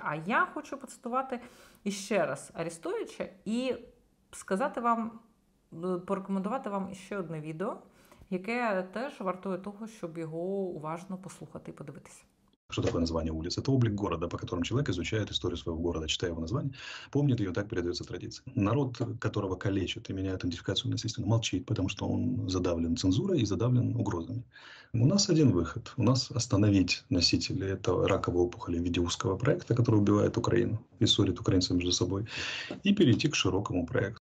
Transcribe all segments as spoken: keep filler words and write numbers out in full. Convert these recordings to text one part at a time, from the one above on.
А я хочу процитувати іще раз Арестовича і сказати вам, порекомендувати вам ще одне відео, яке теж вартує того, щоб його уважно послухати і подивитися. Что такое название улиц? Это облик города, по которому человек изучает историю своего города, читая его название, помнит ее, так передается традиция. Народ, которого калечат и меняют идентификацию насильственно, молчит, потому что он задавлен цензурой и задавлен угрозами. У нас один выход. У нас остановить носителей этого раковой опухоли в виде узкого проекта, который убивает Украину и ссорит украинцев между собой, и перейти к широкому проекту.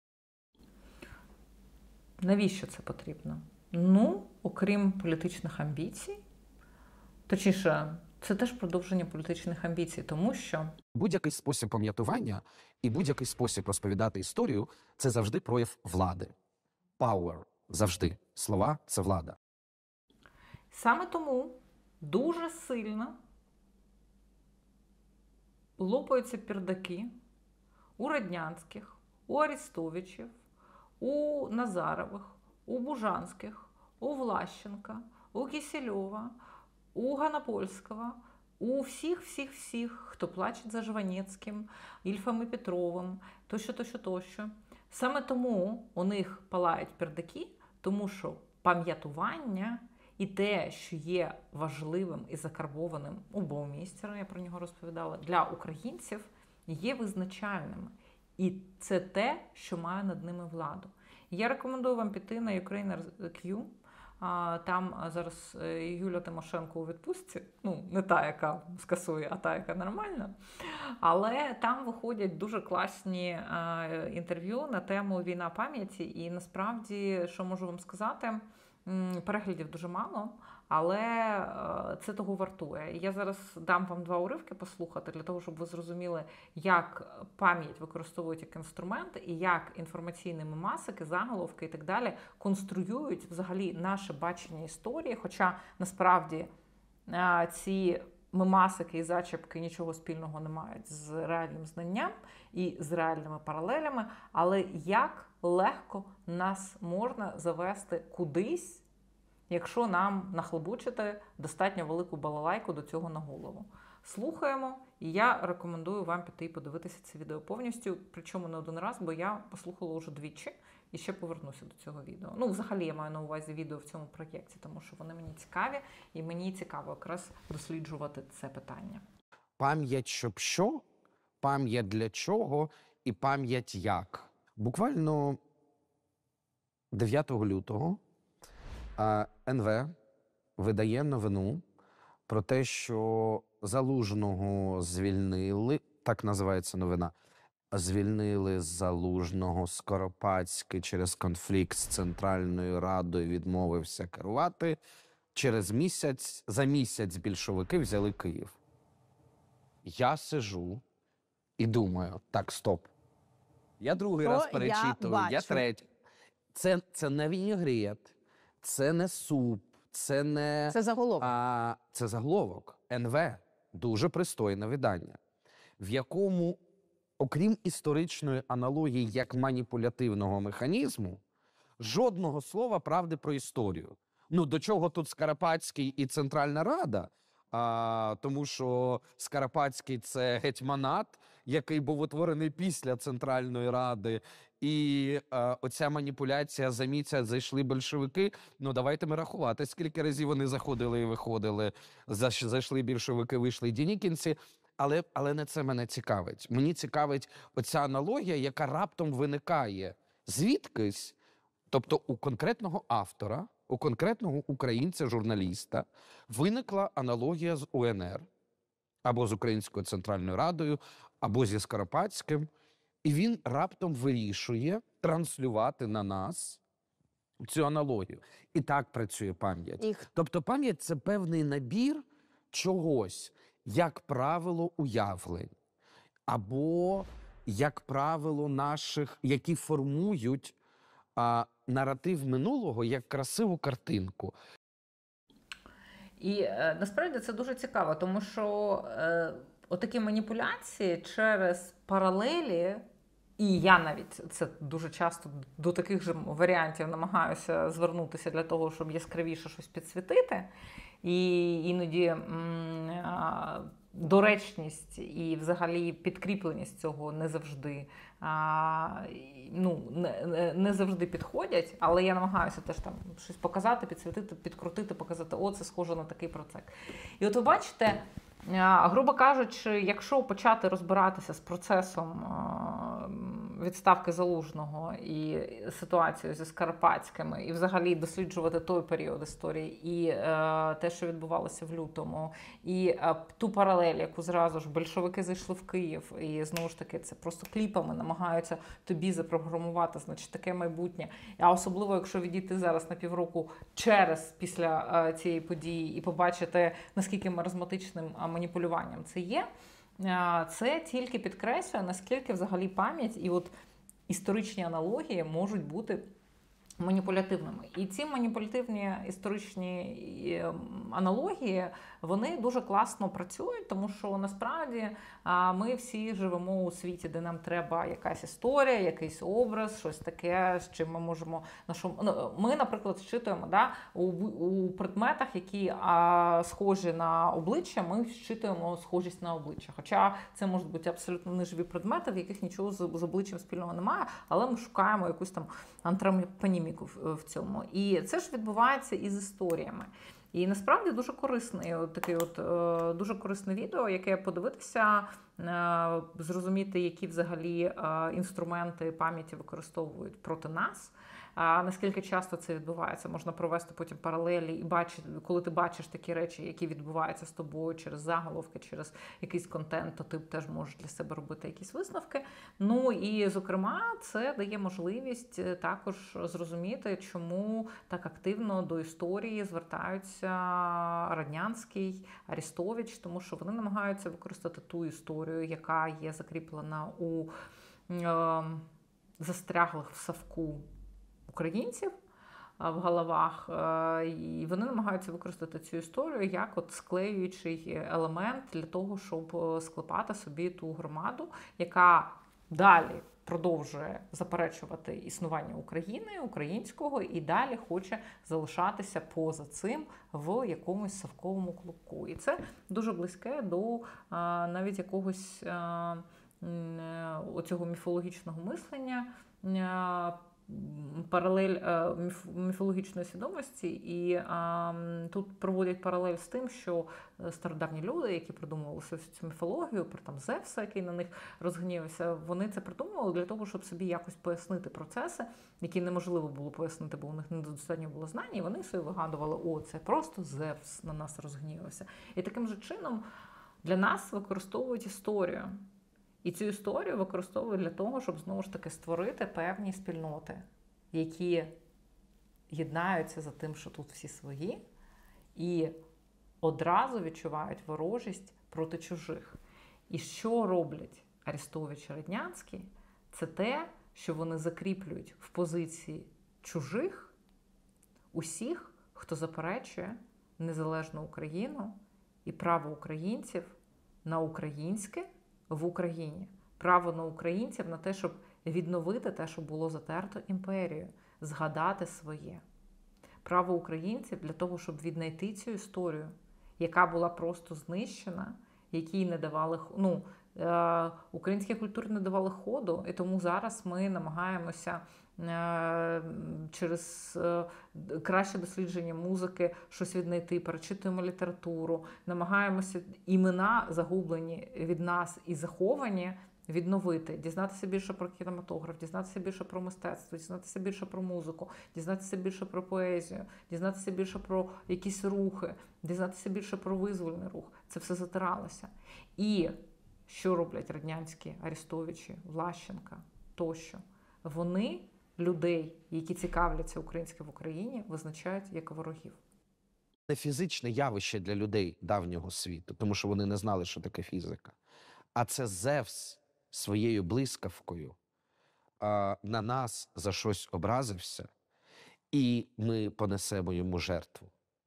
Навіщо це потрібно? Ну, окрім політичних амбіцій, точніше, це теж продовження політичних амбіцій, тому що будь-який спосіб пам'ятування і будь-який спосіб розповідати історію – це завжди прояв влади. Power – завжди. Слова – це влада. Саме тому дуже сильно лопаються пердаки у Роднянських, у Арестовичів, у Назарових, у Бужанських, у Влащенка, у Кисельова, у Ганапольського, у всіх-всіх-всіх, хто плачеть за Жванецьким, Ільфом і Петровим, тощо, тощо, тощо. Саме тому у них палають пердаки, тому що пам'ятування і те, що є важливим і закарбованим у Баумейстера, я про нього розповідала, для українців, є визначальними. І це те, що має над ними владу. Я рекомендую вам піти на Ukrainer.Q. Там зараз Юля Тимошенко у відпустці, ну, не та, яка скасує, а та, яка нормальна. Але там виходять дуже класні інтерв'ю на тему «Війна пам'яті». І насправді, що можу вам сказати, переглядів дуже мало, але це того вартує. Я зараз дам вам два уривки послухати, для того, щоб ви зрозуміли, як пам'ять використовують як інструмент, і як інформаційні мемасики, заголовки і так далі конструюють взагалі наше бачення історії, хоча насправді ці мемасики і зачіпки нічого спільного не мають з реальним знанням і з реальними паралелями, але як легко нас можна завести кудись, якщо нам нахлобучити достатньо велику балалайку до цього на голову. Слухаємо, і я рекомендую вам піти і подивитися це відео повністю, причому не один раз, бо я послухала вже двічі і ще повернуся до цього відео. Ну, взагалі, я маю на увазі відео в цьому проєкті, тому що вони мені цікаві, і мені цікаво якраз досліджувати це питання. Пам'ять щоб що, пам'ять для чого і пам'ять як. Буквально дев'ятого лютого ен ве видає новину про те, що Залужного звільнили, так називається новина, звільнили Залужного, Скоропадський через конфлікт з Центральною Радою відмовився керувати. Через місяць, за місяць більшовики взяли Київ. Я сижу і думаю, так, стоп. Я другий Що раз перечитую, я, я третій. Це, це не вінігрет, це не суп, це не... Це заголовок. А, це заголовок. ен ве. Дуже пристойне видання, в якому, окрім історичної аналогії як маніпулятивного механізму, жодного слова правди про історію. Ну, до чого тут Скоропадський і Центральна Рада? А, тому що Скоропадський – це гетьманат, який був утворений після Центральної Ради, і а, оця маніпуляція за місяць зайшли більшовики. Ну, давайте ми рахувати, скільки разів вони заходили і виходили. Зайшли більшовики, вийшли дінікінці. Але, але не це мене цікавить. Мені цікавить оця аналогія, яка раптом виникає звідкись, тобто у конкретного автора, у конкретного українця-журналіста виникла аналогія з у ен ер, або з Українською Центральною Радою, або зі Скоропадським, і він раптом вирішує транслювати на нас цю аналогію. І так працює пам'ять. Їх. Тобто пам'ять – це певний набір чогось, як правило, уявлень, або, як правило, наших, які формують а, наратив минулого як красиву картинку. І е, насправді це дуже цікаво, тому що е, отакі маніпуляції через паралелі, і я навіть це дуже часто до таких же варіантів намагаюся звернутися для того, щоб яскравіше щось підсвітити. І іноді м, доречність і взагалі підкріпленість цього не завжди, а, ну, не, не завжди підходять, але я намагаюся теж там щось показати, підсвітити, підкрутити, показати, о, це схоже на такий процес. І от ви бачите, грубо кажучи, якщо почати розбиратися з процесом відставки Залужного і ситуацією зі Скоропадськими, і взагалі досліджувати той період історії, і е, те, що відбувалося в лютому, і е, ту паралель, яку зразу ж большевики зайшли в Київ, і знову ж таки це просто кліпами намагаються тобі запрограмувати, значить, таке майбутнє. А особливо, якщо відійти зараз на півроку через, після е, цієї події і побачити, наскільки маразматичним маніпулюванням це є, це тільки підкреслює, наскільки взагалі пам'ять і от історичні аналогії можуть бути маніпулятивними. І ці маніпулятивні історичні аналогії, вони дуже класно працюють, тому що насправді ми всі живемо у світі, де нам треба якась історія, якийсь образ, щось таке, з чим ми можемо... Ми, наприклад, зчитуємо, да, у, у предметах, які а, схожі на обличчя, ми зчитуємо схожість на обличчя. Хоча це можуть бути абсолютно неживі предмети, в яких нічого з, з обличчям спільного немає, але ми шукаємо якусь там антропоніміку в, в цьому. І це ж відбувається і з історіями. І насправді дуже корисний, от такий от, е, дуже корисне відео, яке подивитися, е, зрозуміти, які взагалі е, інструменти пам'яті використовують проти нас. А наскільки часто це відбувається, можна провести потім паралелі і бачити, коли ти бачиш такі речі, які відбуваються з тобою через заголовки, через якийсь контент, то ти теж можеш для себе робити якісь висновки. Ну і, зокрема, це дає можливість також зрозуміти, чому так активно до історії звертаються Роднянський, Арестович, тому що вони намагаються використати ту історію, яка є закріплена у е, застряглих в совку українців в головах, і вони намагаються використати цю історію як от склеюючий елемент для того, щоб склепати собі ту громаду, яка далі продовжує заперечувати існування України, українського, і далі хоче залишатися поза цим в якомусь совковому клубку. І це дуже близьке до навіть якогось оцього міфологічного мислення, паралель міфологічної свідомості, і а, тут проводять паралель з тим, що стародавні люди, які придумували цю міфологію, про там Зевса, який на них розгнівався, вони це придумували для того, щоб собі якось пояснити процеси, які неможливо було пояснити, бо у них недостатньо було знань, і вони собі вигадували, о, це просто Зевс на нас розгнівався. І таким же чином для нас використовують історію. І цю історію використовують для того, щоб, знову ж таки, створити певні спільноти, які єднаються за тим, що тут всі свої, і одразу відчувають ворожість проти чужих. І що роблять Арестович і Роднянський? Це те, що вони закріплюють в позиції чужих усіх, хто заперечує незалежну Україну і право українців на українське в Україні. Право на українців на те, щоб відновити те, що було затерто імперією, згадати своє. Право українців для того, щоб віднайти цю історію, яка була просто знищена, якій не давали, ну, е, українській культурі не давали ходу, і тому зараз ми намагаємося е, через е, краще дослідження музики щось віднайти, перечитуємо літературу, намагаємося імена загублені від нас і заховані відновити, дізнатися більше про кінематограф, дізнатися більше про мистецтво, дізнатися більше про музику, дізнатися більше про поезію, дізнатися більше про якісь рухи, дізнатися більше про визвольний рух. Це все затиралося. І що роблять Роднянські, Арестовичі, Влащенка тощо? Вони людей, які цікавляться українським в Україні, визначають як ворогів. Це фізичне явище для людей давнього світу, тому що вони не знали, що таке фізика. А це Зевс своєю блискавкою а, на нас за щось образився, і ми понесемо йому жертву.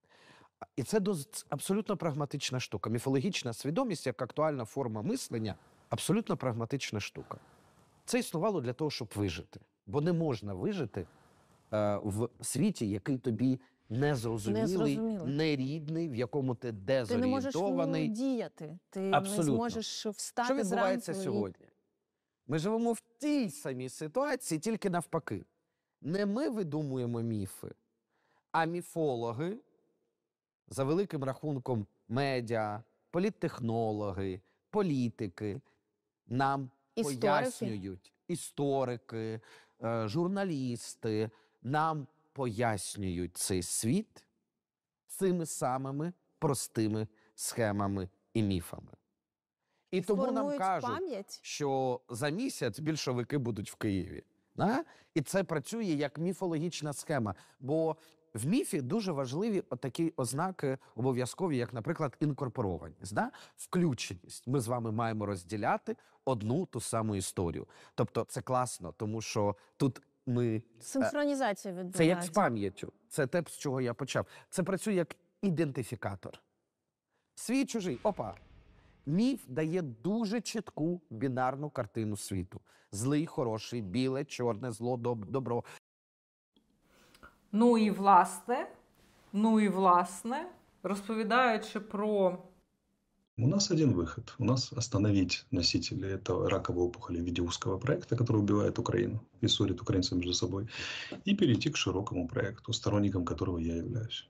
І це дос- абсолютно прагматична штука. Міфологічна свідомість, як актуальна форма мислення, абсолютно прагматична штука. Це існувало для того, щоб вижити. Бо не можна вижити е, в світі, який тобі незрозумілий, Незрозумілий. нерідний, в якому ти Ти не можеш в ньому дезорієнтований. діяти. Ти Абсолютно. не зможеш встати Що відбувається зранку і- сьогодні? Ми живемо в тій самій ситуації, тільки навпаки. Не ми видумуємо міфи, а міфологи, за великим рахунком медіа, політтехнологи, політики, нам Історики. пояснюють, історики, е, журналісти, нам пояснюють цей світ цими самими простими схемами і міфами. І тому нам формують кажуть, пам'ять. що за місяць більшовики будуть в Києві. Да? І це працює як міфологічна схема. Бо в міфі дуже важливі такі ознаки обов'язкові, як, наприклад, інкорпорованість, да? Включеність. Ми з вами маємо розділяти одну ту саму історію. Тобто це класно, тому що тут ми... Синхронізація відбувається. Це як з пам'яттю. Це те, з чого я почав. Це працює як ідентифікатор. Свій, чужий. Опа. Міф дає дуже чітку бінарну картину світу. Злий, хороший, біле, чорне, зло, доб- добро. Ну і власне, ну і власне, розповідаючи про У нас один выход. У нас остановить носителей этого раковой опухоли в виде узкого проекта, который убивает Украину и ссорит украинцев между собой, и перейти к широкому проекту, сторонником которого я являюсь.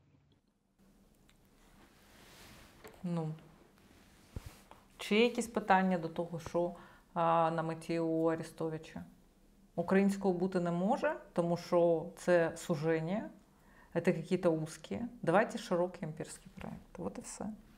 Ну, чи є якісь питання до того, що а, на меті у Арестовича? Українського бути не може, тому що це суження, це якісь узкі. Давайте широкий імперський проект. От і все.